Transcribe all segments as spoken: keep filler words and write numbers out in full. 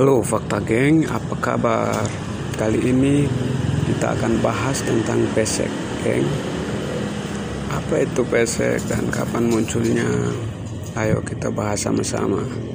Halo Fakta Geng, apa kabar? Kali ini kita akan bahas tentang pesek, geng. Apa itu pesek dan kapan munculnya? Ayo kita bahas sama-sama.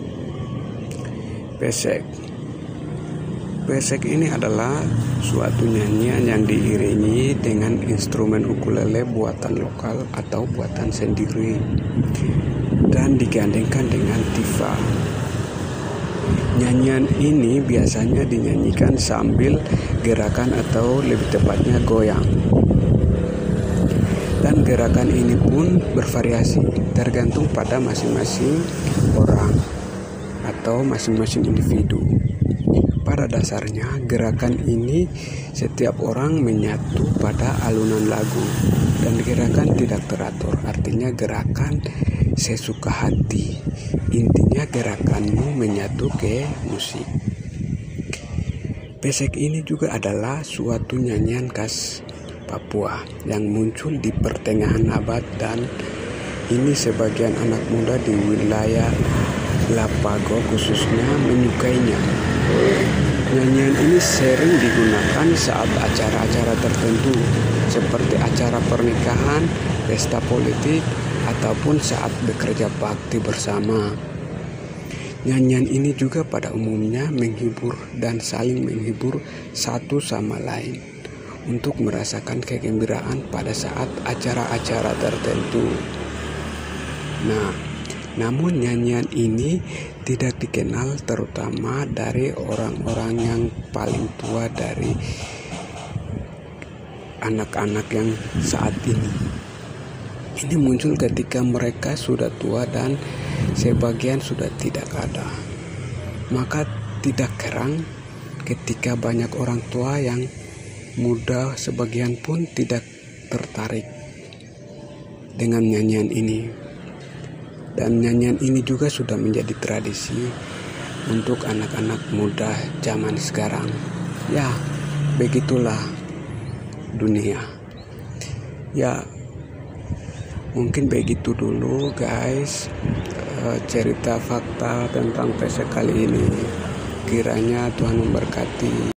Pesek. Pesek ini adalah suatu nyanyian yang diiringi dengan instrumen ukulele buatan lokal atau buatan sendiri dan digandengkan dengan tifa. Nyanyian ini biasanya dinyanyikan sambil gerakan atau lebih tepatnya goyang. Dan gerakan ini pun bervariasi tergantung pada masing-masing orang atau masing-masing individu. Pada dasarnya gerakan ini setiap orang menyatu pada alunan lagu dan gerakan tidak teratur, artinya gerakan sesuka hati. Intinya gerakanmu menyatu ke musik. Pesek ini juga adalah suatu nyanyian khas Papua yang muncul di pertengahan abad, dan ini sebagian anak muda di wilayah Lapago khususnya menyukainya. Nyanyian ini sering digunakan saat acara-acara tertentu seperti acara pernikahan, pesta politik, ataupun saat bekerja bakti bersama. Nyanyian ini juga pada umumnya menghibur dan saling menghibur satu sama lain untuk merasakan kegembiraan pada saat acara-acara tertentu. Nah, namun nyanyian ini tidak dikenal terutama dari orang-orang yang paling tua dari anak-anak yang saat ini. Ini muncul ketika mereka sudah tua dan sebagian sudah tidak ada. Maka tidak heran ketika banyak orang tua yang muda sebagian pun tidak tertarik dengan nyanyian ini. Dan nyanyian ini juga sudah menjadi tradisi untuk anak-anak muda zaman sekarang. Ya, begitulah dunia. Ya, mungkin begitu dulu guys, uh, cerita fakta tentang pesek kali ini. Kiranya Tuhan memberkati.